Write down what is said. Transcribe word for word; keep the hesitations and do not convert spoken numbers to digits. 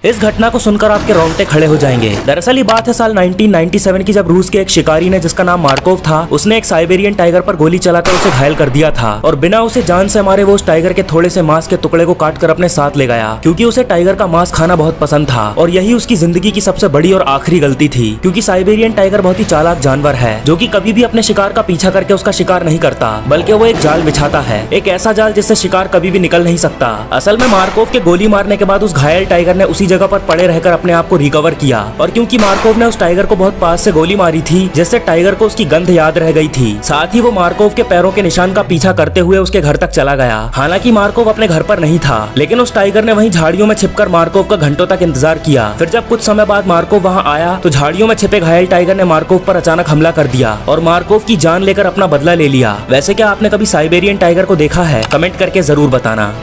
इस घटना को सुनकर आपके रोंगटे खड़े हो जाएंगे। दरअसल ये बात है साल नाइनटीन नाइंटी सेवन की, जब रूस के एक शिकारी ने जिसका नाम मार्कोव था, उसने एक साइबेरियन टाइगर पर गोली चलाकर उसे घायल कर दिया था और बिना उसे जान से मारे वो उस टाइगर के थोड़े से मांस के टुकड़े को काट कर अपने साथ ले गया, क्योंकि उसे टाइगर का मांस खाना बहुत पसंद था। और यही उसकी जिंदगी की सबसे बड़ी और आखिरी गलती थी, क्योंकि साइबेरियन टाइगर बहुत ही चालाक जानवर है जो कि कभी भी अपने शिकार का पीछा करके उसका शिकार नहीं करता, बल्कि वो एक जाल बिछाता है, एक ऐसा जाल जिससे शिकार कभी भी निकल नहीं सकता। असल में मार्कोव के गोली मारने के बाद उस घायल टाइगर ने उसी जगह पर पड़े रहकर अपने आप को रिकवर किया, और क्योंकि मार्कोव ने उस टाइगर को बहुत पास से गोली मारी थी, जिससे टाइगर को उसकी गंध याद रह गई थी। साथ ही वो मार्कोव के पैरों के निशान का पीछा करते हुए उसके घर तक चला गया। हालांकि मार्कोव अपने घर पर नहीं था, लेकिन उस टाइगर ने वहीं झाड़ियों में छिपकर मार्कोव का घंटों तक इंतजार किया। फिर जब कुछ समय बाद मार्कोव वहां आया तो झाड़ियों में छिपे घायल टाइगर ने मार्कोव पर अचानक हमला कर दिया और मार्कोव की जान लेकर अपना बदला ले लिया। वैसे क्या आपने कभी साइबेरियन टाइगर को देखा है? कमेंट करके जरूर बताना।